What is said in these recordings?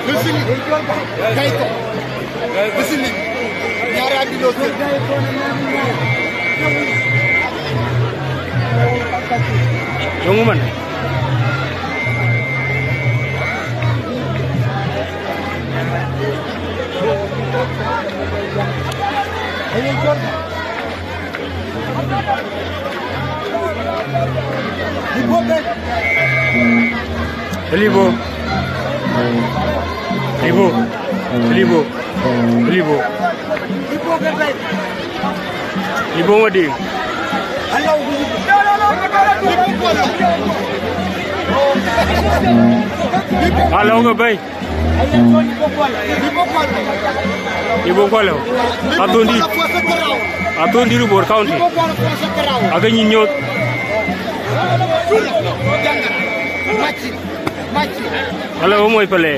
Besili Kayto Besili ñaari andino Jongu man Libo madi Halo nga bay Libo kwalo atondi Ribor County aga ñi ñot Halo moy pele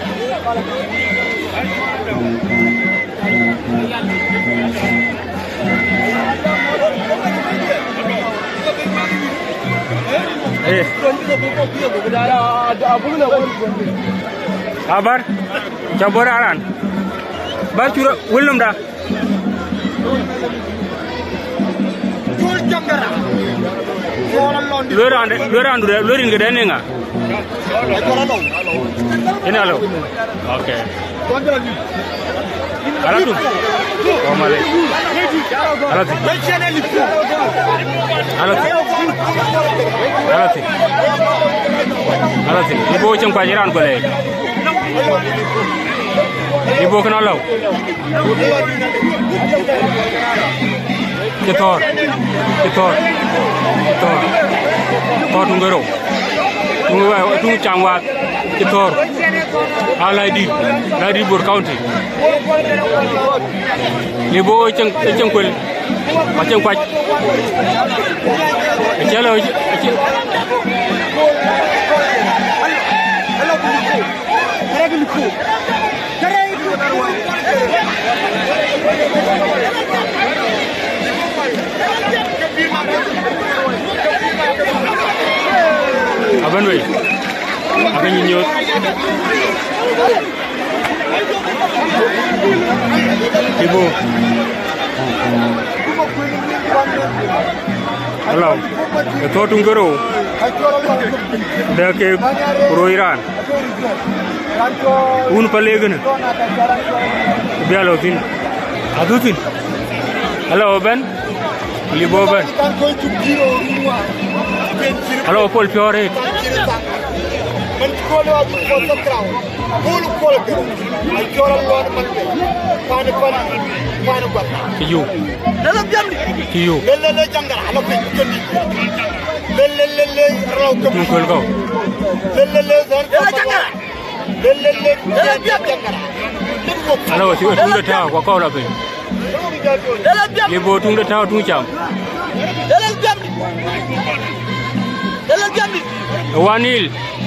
Abar cabor aran bar cura welum da lorin ga dane nga ina lo okay alatu o male alatu ibo ceng pajiran ko le ibo kana law Ketor tungero tu changwa Ketor Alaidi Ribor County Libo ceng kwel macam kwaj jalo Aban we akan nyot Ibu Hello Ketua Tunggero Dake Roiran Un Palegan Bialotin Adutin Hello Ben Libo Ben Hello Paul Fiore Kiyu Hello si tung da ta kwa kwa la pe Libo tung da ta tung cham Wanil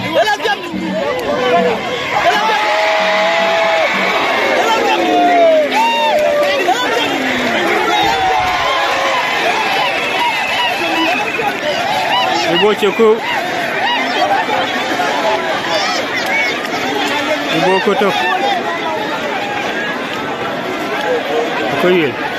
Ibu cuku Ibu kutuk Kuyil